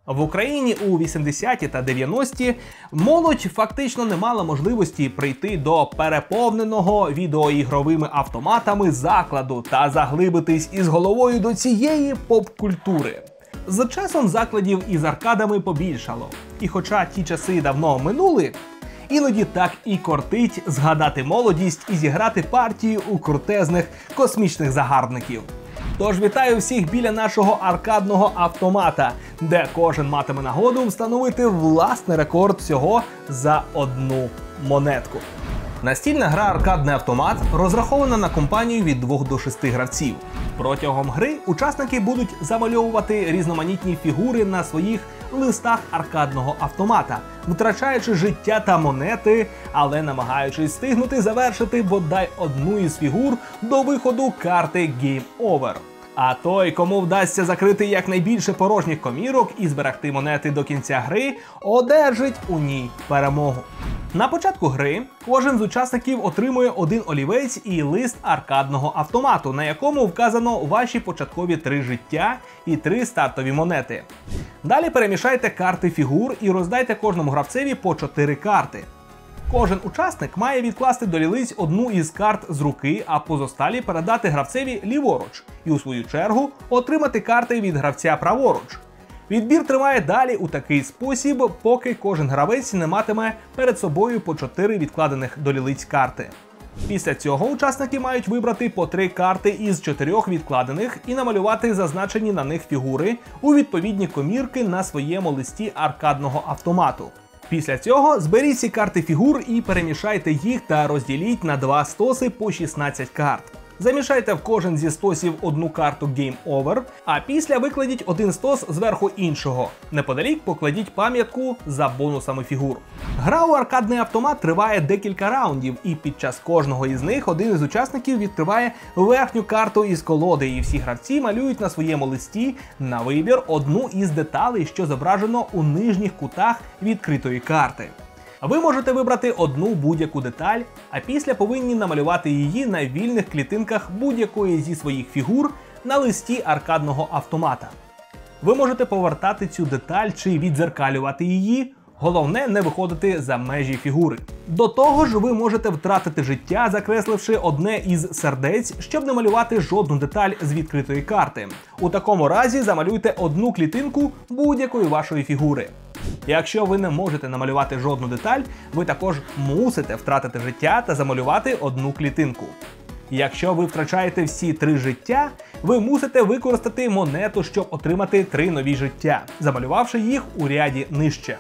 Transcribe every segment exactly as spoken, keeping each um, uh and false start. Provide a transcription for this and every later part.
В Україні у вісімдесяті та дев'яності молодь фактично не мала можливості прийти до переповненого відеоігровими автоматами закладу та заглибитись із головою до цієї поп-культури. З часом закладів із аркадами побільшало. І хоча ті часи давно минули, іноді так і кортить згадати молодість і зіграти партію у крутезних космічних загарбників. Тож вітаю всіх біля нашого аркадного автомата, де кожен матиме нагоду встановити власний рекорд всього за одну монетку. Настільна гра «Аркадний автомат» розрахована на компанію від двох до шести гравців. Протягом гри учасники будуть замальовувати різноманітні фігури на своїх листах аркадного автомата, втрачаючи життя та монети, але намагаючись встигнути завершити бодай одну із фігур до виходу карти Game Over. А той, кому вдасться закрити якнайбільше порожніх комірок і зберегти монети до кінця гри, одержить у ній перемогу. На початку гри кожен з учасників отримує один олівець і лист аркадного автомату, на якому вказано ваші початкові три життя і три стартові монети. Далі перемішайте карти фігур і роздайте кожному гравцеві по чотири карти. Кожен учасник має відкласти до лілиць одну із карт з руки, а позосталі передати гравцеві ліворуч і у свою чергу отримати карти від гравця праворуч. Відбір триває далі у такий спосіб, поки кожен гравець не матиме перед собою по чотири відкладених до лілиць карти. Після цього учасники мають вибрати по три карти із чотирьох відкладених і намалювати зазначені на них фігури у відповідні комірки на своєму листі аркадного автомату. Після цього зберіть ці карти фігур і перемішайте їх та розділіть на два стоси по шістнадцять карт. Замішайте в кожен зі стосів одну карту Game Over, а після викладіть один стос зверху іншого. Неподалік покладіть пам'ятку за бонусами фігур. Гра у аркадний автомат триває декілька раундів, і під час кожного із них один із учасників відкриває верхню карту із колоди, і всі гравці малюють на своєму листі на вибір одну із деталей, що зображено у нижніх кутах відкритої карти. Ви можете вибрати одну будь-яку деталь, а після повинні намалювати її на вільних клітинках будь-якої зі своїх фігур на листі аркадного автомата. Ви можете повертати цю деталь чи віддзеркалювати її, головне не виходити за межі фігури. До того ж, ви можете втратити життя, закресливши одне із сердець, щоб не малювати жодну деталь з відкритої карти. У такому разі замалюйте одну клітинку будь-якої вашої фігури. Якщо ви не можете намалювати жодну деталь, ви також мусите втратити життя та замалювати одну клітинку. Якщо ви втрачаєте всі три життя, ви мусите використати монету, щоб отримати три нові життя, замалювавши їх у ряді нижче.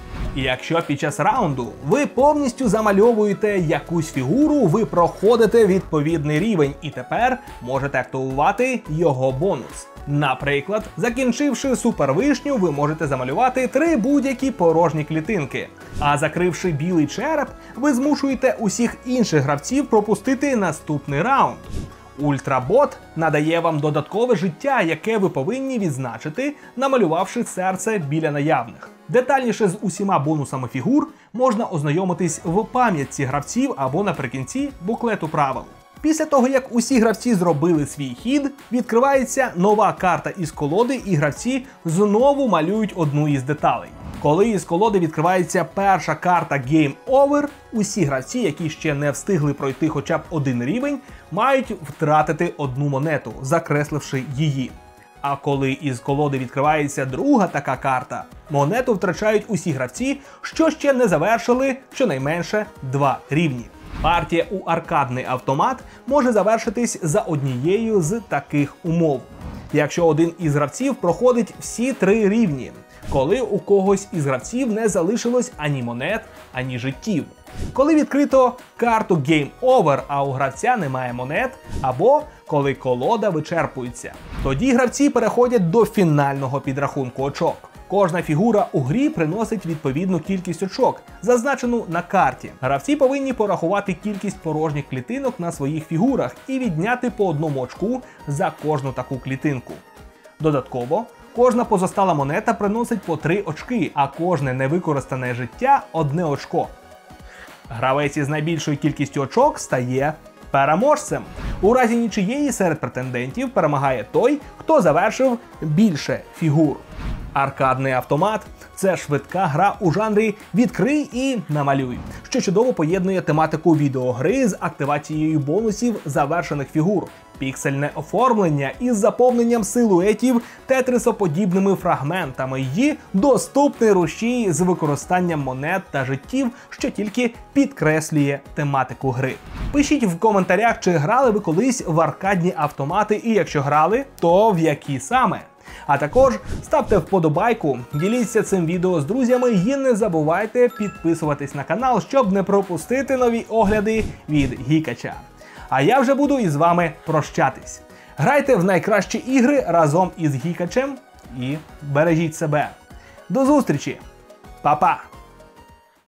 І якщо під час раунду ви повністю замальовуєте якусь фігуру, ви проходите відповідний рівень і тепер можете активувати його бонус. Наприклад, закінчивши супервишню, ви можете замалювати три будь-які порожні клітинки. А закривши білий череп, ви змушуєте усіх інших гравців пропустити наступний раунд. Ультработ надає вам додаткове життя, яке ви повинні відзначити, намалювавши серце біля наявних. Детальніше з усіма бонусами фігур можна ознайомитись в пам'ятці гравців або наприкінці буклету правил. Після того, як усі гравці зробили свій хід, відкривається нова карта із колоди і гравці знову малюють одну із деталей. Коли із колоди відкривається перша карта Game Over, усі гравці, які ще не встигли пройти хоча б один рівень, мають втратити одну монету, закресливши її. А коли із колоди відкривається друга така карта, монету втрачають усі гравці, що ще не завершили щонайменше два рівні. Партія у аркадний автомат може завершитись за однією з таких умов. Якщо один із гравців проходить всі три рівні, коли у когось із гравців не залишилось ані монет, ані життів, коли відкрито карту Game Over, а у гравця немає монет, або коли колода вичерпується. Тоді гравці переходять до фінального підрахунку очок. Кожна фігура у грі приносить відповідну кількість очок, зазначену на карті. Гравці повинні порахувати кількість порожніх клітинок на своїх фігурах і відняти по одному очку за кожну таку клітинку. Додатково, кожна позостала монета приносить по три очки, а кожне невикористане життя – одне очко. Гравець із найбільшою кількістю очок стає переможцем. У разі нічиєї серед претендентів перемагає той, хто завершив більше фігур. Аркадний автомат – це швидка гра у жанрі «відкрий і намалюй», що чудово поєднує тематику відеогри з активацією бонусів завершених фігур, піксельне оформлення із заповненням силуетів тетрисоподібними фрагментами і доступний рушій з використанням монет та життів, що тільки підкреслює тематику гри. Пишіть в коментарях, чи грали ви колись в аркадні автомати, і якщо грали, то в які саме. А також ставте вподобайку, діліться цим відео з друзями і не забувайте підписуватись на канал, щоб не пропустити нові огляди від Гікача. А я вже буду із вами прощатись. Грайте в найкращі ігри разом із Гікачем і бережіть себе. До зустрічі! Па-па!